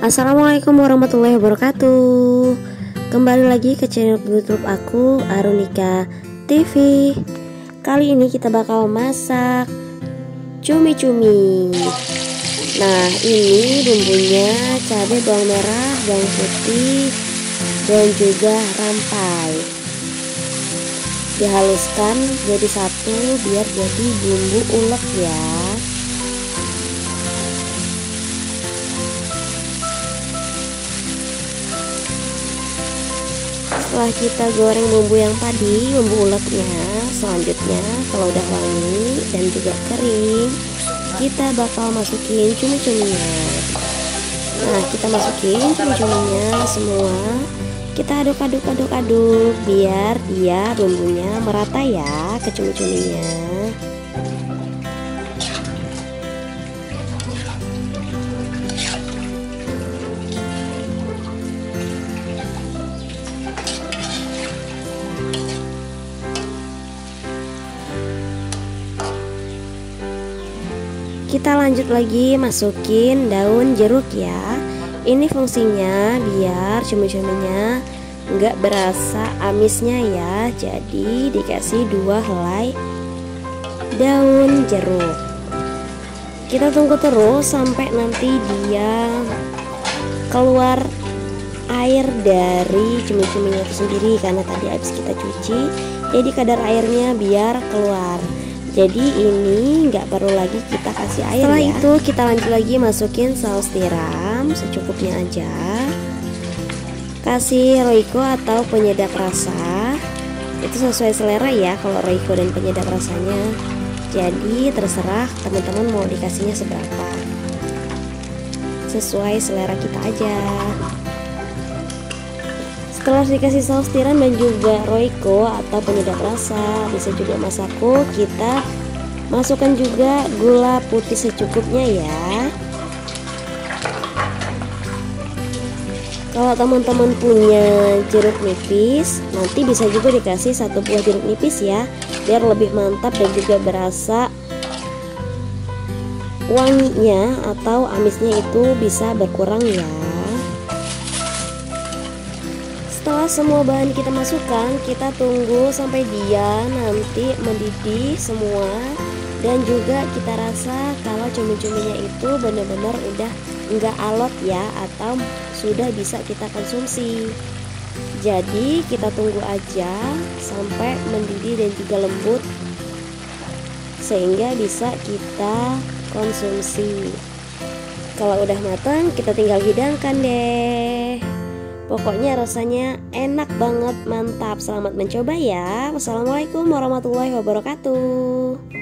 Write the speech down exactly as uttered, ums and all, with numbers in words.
Assalamualaikum warahmatullahi wabarakatuh. Kembali lagi ke channel YouTube aku, Arunika T V. Kali ini kita bakal masak cumi-cumi. Nah, ini bumbunya cabai, bawang merah, bawang putih, dan juga rampai. Dihaluskan jadi satu biar jadi bumbu ulek ya. Setelah kita goreng bumbu yang tadi, bumbu uleknya, selanjutnya kalau udah wangi dan juga kering, kita bakal masukin cumi-cuminya. Nah, kita masukin cumi-cuminya semua. Kita aduk-aduk-aduk-aduk biar dia bumbunya merata ya ke cumi-cuminya. Kita lanjut lagi masukin daun jeruk ya. Ini fungsinya biar cumi-cuminya nggak berasa amisnya ya. Jadi dikasih dua helai daun jeruk. Kita tunggu terus sampai nanti dia keluar air dari cumi-cuminya itu sendiri, karena tadi habis kita cuci. Jadi kadar airnya biar keluar. Jadi ini nggak perlu lagi kita kasih air. Setelah ya. itu kita lanjut lagi masukin saus tiram secukupnya aja. Kasih roiko atau penyedap rasa. Itu sesuai selera ya kalau roiko dan penyedap rasanya. Jadi terserah teman-teman mau dikasihnya seberapa. Sesuai selera kita aja. Setelah dikasih saus tiram dan juga roiko atau penyedap rasa, bisa juga masako, kita masukkan juga gula putih secukupnya ya. Kalau teman-teman punya jeruk nipis, nanti bisa juga dikasih satu buah jeruk nipis ya, biar lebih mantap dan juga berasa wanginya atau amisnya itu bisa berkurang ya. Setelah semua bahan kita masukkan, kita tunggu sampai dia nanti mendidih semua, dan juga kita rasa kalau cumi-cuminya itu benar-benar udah enggak alot ya, atau sudah bisa kita konsumsi. Jadi kita tunggu aja sampai mendidih dan juga lembut sehingga bisa kita konsumsi. Kalau udah matang, kita tinggal hidangkan deh. Pokoknya rasanya enak banget, mantap. Selamat mencoba ya. Wassalamualaikum warahmatullahi wabarakatuh.